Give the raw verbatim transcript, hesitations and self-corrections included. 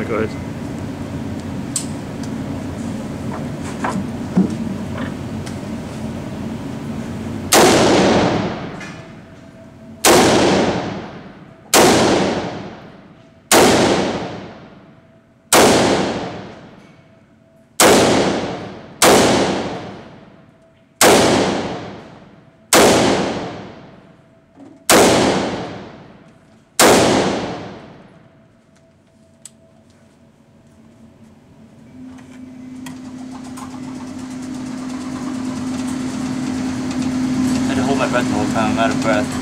good. My breath the whole time, I'm out of breath.